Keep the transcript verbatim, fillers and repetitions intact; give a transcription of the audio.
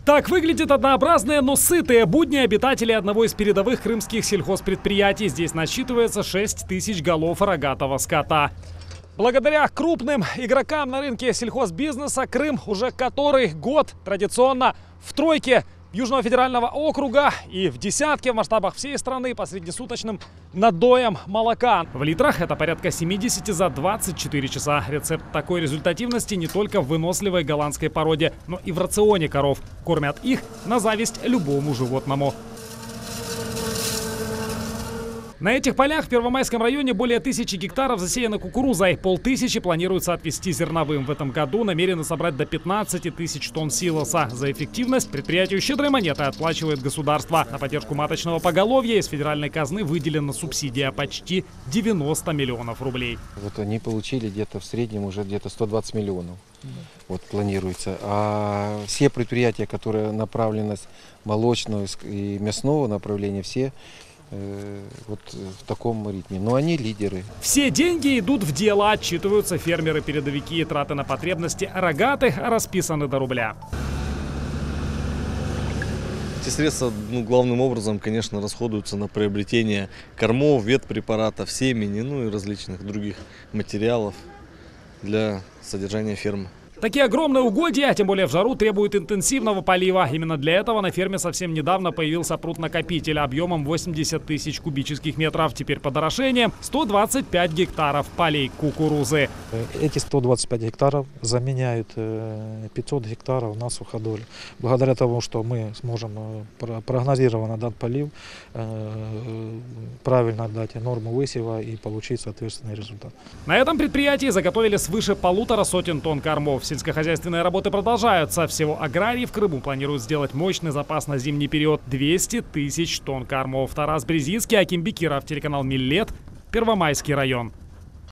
Так выглядят однообразные, но сытые будни обитателей одного из передовых крымских сельхозпредприятий. Здесь насчитывается шесть тысяч голов рогатого скота. Благодаря крупным игрокам на рынке сельхозбизнеса Крым уже который год традиционно в тройке Южного федерального округа и в десятке в масштабах всей страны по среднесуточным надоям молока. В литрах это порядка семидесяти за двадцать четыре часа. Рецепт такой результативности не только в выносливой голландской породе, но и в рационе коров. Кормят их на зависть любому животному. На этих полях в Первомайском районе более тысячи гектаров засеяно кукурузой. Полтысячи планируется отвезти зерновым. В этом году намерены собрать до пятнадцати тысяч тонн силоса. За эффективность предприятию щедрой монетой отплачивает государство. На поддержку маточного поголовья из федеральной казны выделена субсидия почти девяносто миллионов рублей. Вот они получили где-то в среднем уже где-то сто двадцать миллионов. Вот планируется. А все предприятия, которые направленность молочного и мясного направления, все вот в таком ритме. Но они лидеры. Все деньги идут в дело, отчитываются фермеры-передовики. Траты на потребности рогатых расписаны до рубля. Эти средства, ну, главным образом, конечно, расходуются на приобретение кормов, ветпрепаратов, семени, ну и различных других материалов для содержания фермы. Такие огромные угодья, тем более в жару, требуют интенсивного полива. Именно для этого на ферме совсем недавно появился пруд-накопитель объемом восемьдесят тысяч кубических метров. Теперь по дорошению сто двадцать пять гектаров полей кукурузы. Эти сто двадцать пять гектаров заменяют пятьсот гектаров на суходоле. Благодаря тому, что мы сможем прогнозированно дать полив, правильно дать норму высева и получить соответственный результат. На этом предприятии заготовили свыше полутора сотен тонн кормов. Сельскохозяйственные работы продолжаются. Всего аграрии в Крыму планируют сделать мощный запас на зимний период – двести тысяч тонн кормов. Тарас Брезинский, Аким Бекиров, телеканал Миллет, Первомайский район.